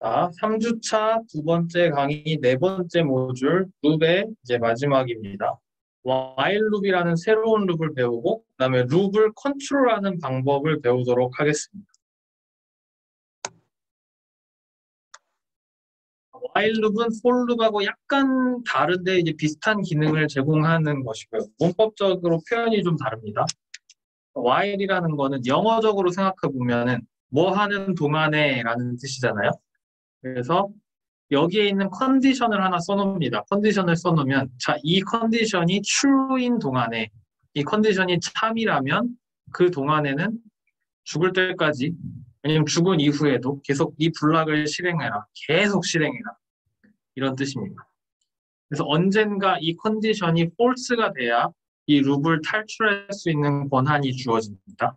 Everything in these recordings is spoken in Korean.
자, 3주차 두 번째 강의 네 번째 모듈 룹의 이제 마지막입니다. while 룹이라는 새로운 룹을 배우고 그다음에 룹을 컨트롤하는 방법을 배우도록 하겠습니다. while 룹은 for 룹하고 약간 다른데 이제 비슷한 기능을 제공하는 것이고요. 문법적으로 표현이 좀 다릅니다. while이라는 거는 영어적으로 생각해 보면은 뭐 하는 동안에라는 뜻이잖아요. 그래서 여기에 있는 컨디션을 하나 써놓습니다. 컨디션을 써놓으면 자, 이 컨디션이 true인 동안에 이 컨디션이 참이라면 그 동안에는 죽을 때까지 왜냐면 죽은 이후에도 계속 이 블락을 실행해라. 계속 실행해라. 이런 뜻입니다. 그래서 언젠가 이 컨디션이 false가 돼야 이 룹을 탈출할 수 있는 권한이 주어집니다.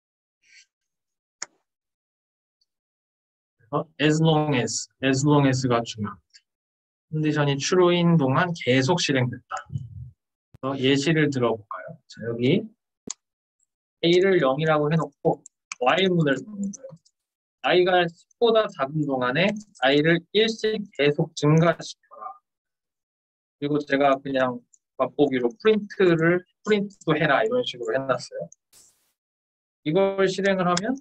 as long as가 중요합니다. 컨디션이 true인 동안 계속 실행됐다. 그래서 예시를 들어볼까요? 자, 여기 a를 0이라고 해놓고 while문을 쓰는 거예요. i가 10보다 작은 동안에 i를 1씩 계속 증가시켜라. 그리고 제가 그냥 맛보기로 프린트도 해라 이런 식으로 해놨어요. 이걸 실행을 하면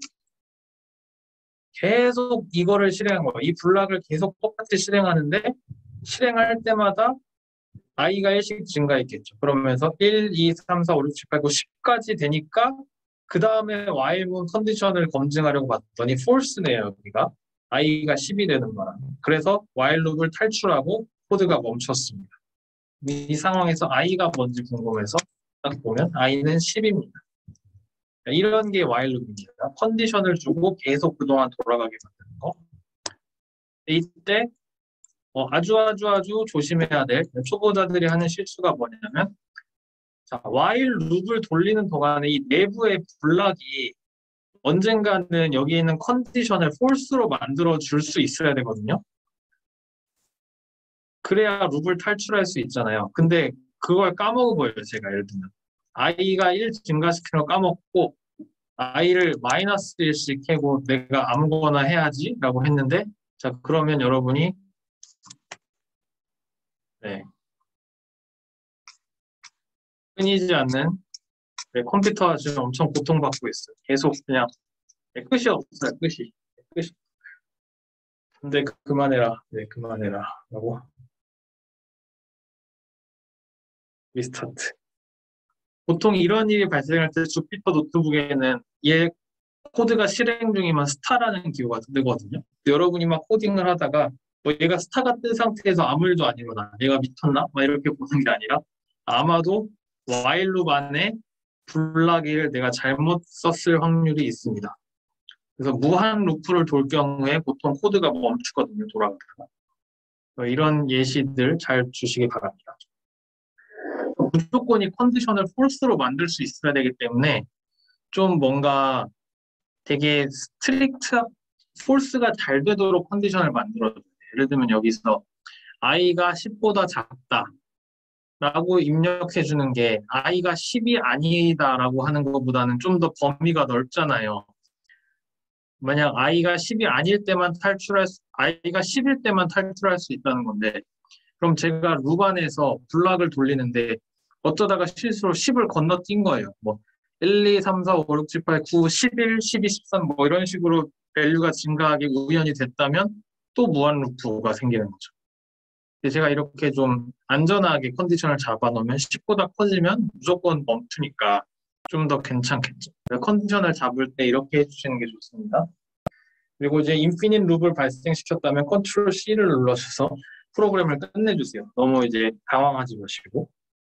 계속 이거를 실행한 거예요. 이 블락을 계속 똑같이 실행하는데 실행할 때마다 i가 1씩 증가했겠죠. 그러면서 1, 2, 3, 4, 5, 6, 7, 8, 9, 10까지 되니까 그 다음에 while문 컨디션을 검증하려고 봤더니 false네요. 여기가 i가 10이 되는 바람에. 그래서 while 룹을 탈출하고 코드가 멈췄습니다. 이 상황에서 i가 뭔지 궁금해서 딱 보면 i는 10입니다. 이런 게 while 룹입니다. 컨디션을 주고 계속 그동안 돌아가게 만드는 거. 이때 아주 조심해야 될 초보자들이 하는 실수가 뭐냐면 자, while 룹을 돌리는 동안에 이 내부의 블락이 언젠가는 여기 있는 컨디션을 false로 만들어 줄 수 있어야 되거든요. 그래야 룹을 탈출할 수 있잖아요. 근데 그걸 까먹어버려요. 제가 예를 들면 i가 1 증가시키는 걸 까먹고 i를 마이너스 1씩 해고 내가 아무거나 해야지 라고 했는데 자 그러면 여러분이 끊이지 않는 컴퓨터가 지금 엄청 고통받고 있어요. 계속 그냥 끝이 없어요. 끝이. 근데 그만해라. 그만해라. 라고 리스타트. 보통 이런 일이 발생할 때 주피터 노트북에는 얘 코드가 실행 중이면 스타라는 기호가 뜨거든요. 여러분이 막 코딩을 하다가 얘가 스타가 뜬 상태에서 아무 일도 안 일어나. 얘가 미쳤나? 막 이렇게 보는 게 아니라 아마도 while 룹 안에 블락을 내가 잘못 썼을 확률이 있습니다. 그래서 무한 루프를 돌 경우에 보통 코드가 멈추거든요. 돌아가다가. 이런 예시들 잘 주시기 바랍니다. 무조건이 컨디션을 false로 만들 수 있어야 되기 때문에 좀 뭔가 되게 false가 잘 되도록 컨디션을 만들어줘야 돼요. 예를 들면 여기서 i가 10보다 작다 라고 입력해 주는 게 i가 10이 아니다 라고 하는 것보다는 좀 더 범위가 넓잖아요. 만약 i가 10이 아닐 때만 i가 10일 때만 탈출할 수 있다는 건데 그럼 제가 룹 안에서 블락을 돌리는데 어쩌다가 실수로 10을 건너뛴 거예요. 1, 2, 3, 4, 5, 6, 7, 8, 9, 11, 12, 13 이런 식으로 밸류가 증가하기 우연히 됐다면 또 무한 루프가 생기는 거죠. 제가 이렇게 좀 안전하게 컨디션을 잡아놓으면 10보다 커지면 무조건 멈추니까 좀 더 괜찮겠죠. 컨디션을 잡을 때 이렇게 해주시는 게 좋습니다. 그리고 이제 인피니트 룹을 발생시켰다면 컨트롤 C를 눌러줘서 프로그램을 끝내주세요. 너무 이제 당황하지 마시고.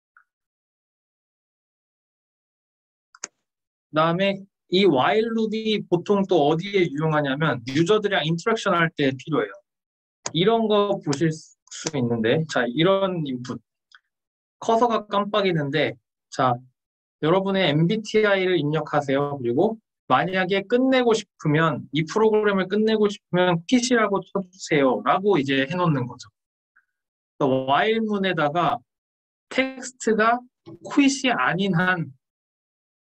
그다음에 이 while 룹이 보통 또 어디에 유용하냐면 유저들이랑 인터랙션 할 때 필요해요. 이런 거 보실 수 있는데 자 이런 인풋 커서가 깜빡이는데 자 여러분의 MBTI를 입력하세요. 그리고 만약에 끝내고 싶으면 이 프로그램을 끝내고 싶으면 PC라고 쳐주세요 라고 이제 해놓는 거죠. while문에다가 텍스트가 quit이 아닌 한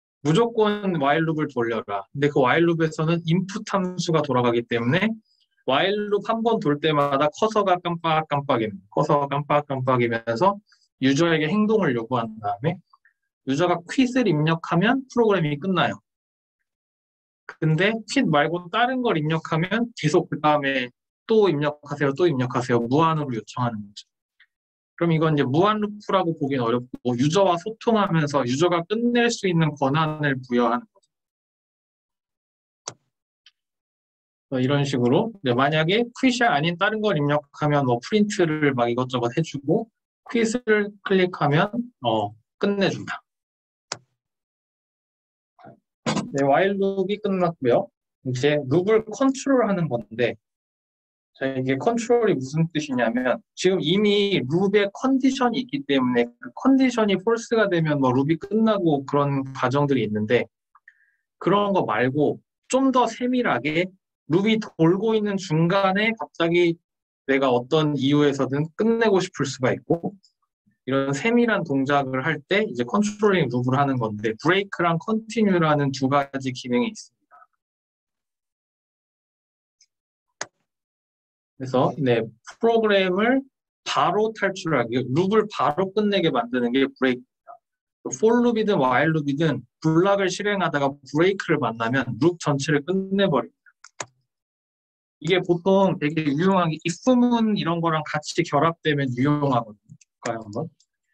무조건 while 룹을 돌려라. 근데 그 while 룹에서는 input 함수가 돌아가기 때문에 while loop 한 번 돌 때마다 커서가 깜빡깜빡입니다. 커서가 깜빡깜빡이면서 유저에게 행동을 요구한 다음에 유저가 퀴즈를 입력하면 프로그램이 끝나요. 근데 퀴즈 말고 다른 걸 입력하면 계속 그 다음에 또 입력하세요, 또 입력하세요. 무한으로 요청하는 거죠. 그럼 이건 이제 무한 루프라고 보기는 어렵고 유저와 소통하면서 유저가 끝낼 수 있는 권한을 부여하는 거죠. 이런 식으로 만약에 퀴즈 아닌 다른 걸 입력하면 뭐 프린트를 막 이것저것 해주고 퀴즈를 클릭하면 끝내준다. 네, while 룹이 끝났고요. 이제 룹을 컨트롤하는 건데 자, 이게 컨트롤이 무슨 뜻이냐면 지금 이미 룹에 컨디션이 있기 때문에 그 컨디션이 false가 되면 뭐 룹이 끝나고 그런 과정들이 있는데 그런 거 말고 좀 더 세밀하게 룹이 돌고 있는 중간에 갑자기 내가 어떤 이유에서든 끝내고 싶을 수가 있고 이런 세밀한 동작을 할 때 이제 컨트롤링 룹을 하는 건데 브레이크랑 컨티뉴라는 두 가지 기능이 있습니다. 그래서 프로그램을 바로 탈출하기, 룹을 바로 끝내게 만드는 게 브레이크입니다. for 룹이든 while 룹이든 블락을 실행하다가 브레이크를 만나면 룹 전체를 끝내버립니다. 이게 보통 되게 유용한 게 if문 이런 거랑 같이 결합되면 유용하거든요. 볼까요, 한번?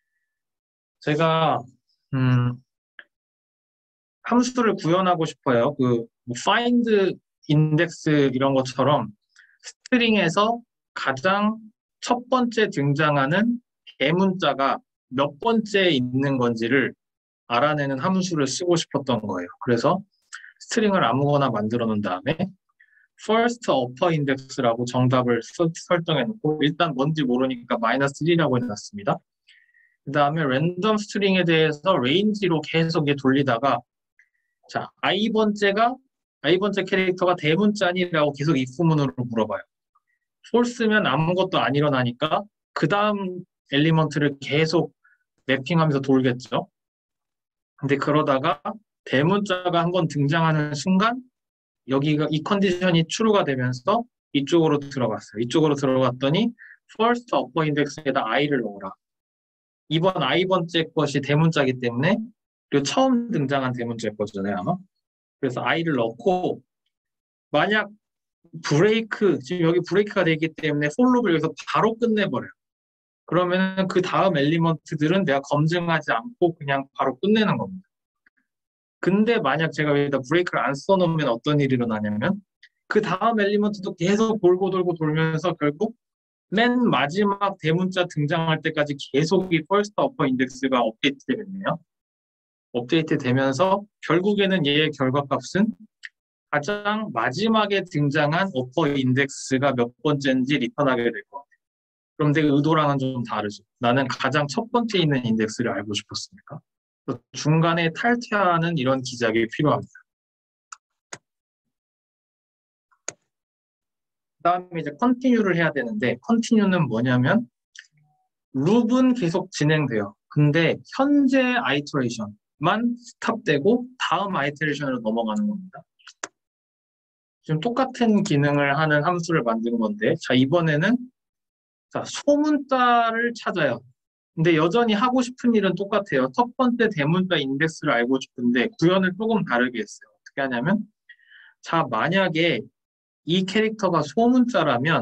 제가 함수를 구현하고 싶어요. 뭐 find index 이런 것처럼 스트링에서 가장 첫 번째 등장하는 대문자가 몇 번째 있는 건지를 알아내는 함수를 쓰고 싶었던 거예요. 그래서 스트링을 아무거나 만들어 놓은 다음에 first upper index라고 정답을 설정해 놓고 일단 뭔지 모르니까 -1이라고 해놨습니다. 그 다음에 랜덤 스트링에 대해서 range로 계속 돌리다가 자, i번째 캐릭터가 대문자니라고 계속 if문으로 물어봐요. false면 아무것도 안 일어나니까 그 다음 엘리먼트를 계속 매핑하면서 돌겠죠. 근데 그러다가 대문자가 한번 등장하는 순간 여기가 이 컨디션이 true가 되면서 이쪽으로 들어갔어요. 이쪽으로 들어갔더니 first upper index에다 i를 넣어라. 이번 i번째 것이 대문자이기 때문에 그리고 처음 등장한 대문자일 거잖아요, 아마. 그래서 i를 넣고 만약 지금 여기 브레이크가 되기 때문에 for 룹을 여기서 바로 끝내버려요. 그러면 그 다음 엘리먼트들은 내가 검증하지 않고 그냥 바로 끝내는 겁니다. 근데 만약 제가 여기다 브레이크를 안 써놓으면 어떤 일이 일어나냐면 그 다음 엘리먼트도 계속 돌고 돌면서 결국 맨 마지막 대문자 등장할 때까지 계속 이 first upper index가 업데이트 되겠네요. 업데이트 되면서 결국에는 얘의 결과값은 가장 마지막에 등장한 upper index가 몇 번째인지 리턴하게 될 것 같아요. 그럼 내 의도랑은 좀 다르죠. 나는 가장 첫 번째 있는 인덱스를 알고 싶었으니까. 중간에 탈퇴하는 이런 기작이 필요합니다. 그 다음에 이제 컨티뉴를 해야 되는데 컨티뉴는 뭐냐면 룹은 계속 진행돼요. 근데 현재 아이터레이션만 스탑되고 다음 아이터레이션으로 넘어가는 겁니다. 지금 똑같은 기능을 하는 함수를 만든 건데 자 이번에는 자, 소문자를 찾아요. 근데 여전히 하고 싶은 일은 똑같아요. 첫 번째 대문자 인덱스를 알고 싶은데 구현을 조금 다르게 했어요. 어떻게 하냐면 자 만약에 이 캐릭터가 소문자라면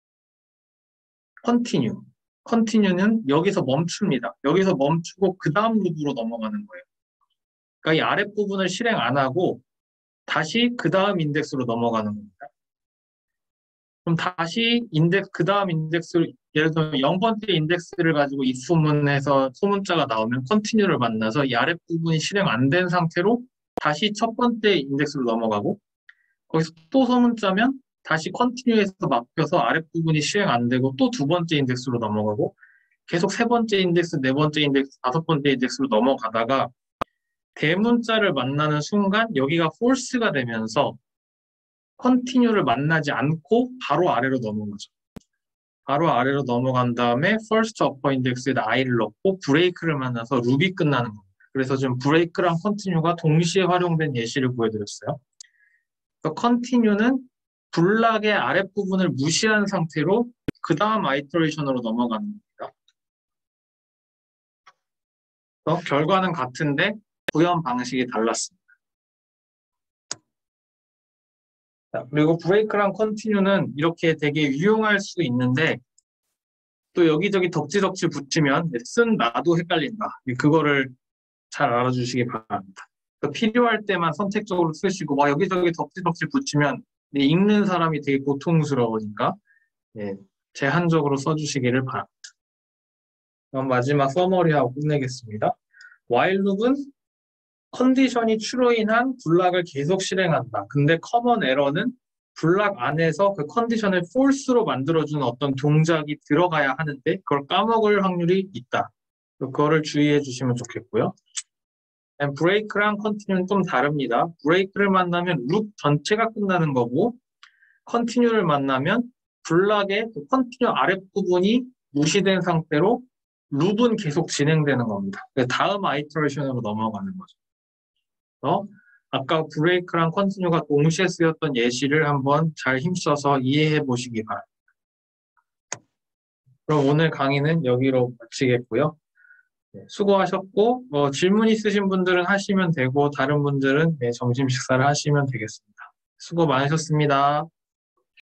컨티뉴는 여기서 멈춥니다. 여기서 멈추고 그 다음 룹으로 넘어가는 거예요. 그러니까 이 아랫부분을 실행 안 하고 다시 그 다음 인덱스로 넘어가는 겁니다. 그럼 다시 그 다음 인덱스를 예를 들면 0번째 인덱스를 가지고 if문에서 소문자가 나오면 컨티뉴를 만나서 이 아랫부분이 실행 안 된 상태로 다시 첫 번째 인덱스로 넘어가고 거기서 또 소문자면 다시 컨티뉴에서 막혀서 아랫부분이 실행 안 되고 또 두 번째 인덱스로 넘어가고 계속 세 번째 인덱스, 네 번째 인덱스, 다섯 번째 인덱스로 넘어가다가 대문자를 만나는 순간 여기가 false가 되면서 컨티뉴를 만나지 않고 바로 아래로 넘어가죠. 바로 아래로 넘어간 다음에 first upper index에다 i를 넣고 브레이크를 만나서 룹이 끝나는 겁니다. 그래서 지금 브레이크랑 컨티뉴가 동시에 활용된 예시를 보여드렸어요. continue는 블락의 아랫부분을 무시한 상태로 그 다음 아이터레이션으로 넘어가는 겁니다. 결과는 같은데 구현 방식이 달랐습니다. 자, 그리고 브레이크랑 컨티뉴는 이렇게 되게 유용할 수 있는데 또 여기저기 덕지덕지 붙이면 쓴 나도 헷갈린다. 그거를 잘 알아주시기 바랍니다. 필요할 때만 선택적으로 쓰시고 막 여기저기 덕지덕지 붙이면 읽는 사람이 되게 고통스러우니까 제한적으로 써주시기를 바랍니다. 그럼 마지막 서머리하고 끝내겠습니다. while loop은 컨디션이 true인한 블락을 계속 실행한다. 근데 커먼 에러는 블락 안에서 그 컨디션을 false로 만들어주는 어떤 동작이 들어가야 하는데 그걸 까먹을 확률이 있다. 그거를 주의해 주시면 좋겠고요. 브레이크랑 컨티뉴는 좀 다릅니다. 브레이크를 만나면 룹 전체가 끝나는 거고 컨티뉴를 만나면 블락의 그 컨티뉴 아랫부분이 무시된 상태로 룹은 계속 진행되는 겁니다. 다음 아이터레이션으로 넘어가는 거죠. 아까 브레이크랑 컨티뉴가 동시에 쓰였던 예시를 한번 잘 힘써서 이해해 보시기 바랍니다. 그럼 오늘 강의는 여기로 마치겠고요. 수고하셨고 질문 있으신 분들은 하시면 되고 다른 분들은 점심 식사를 하시면 되겠습니다. 수고 많으셨습니다.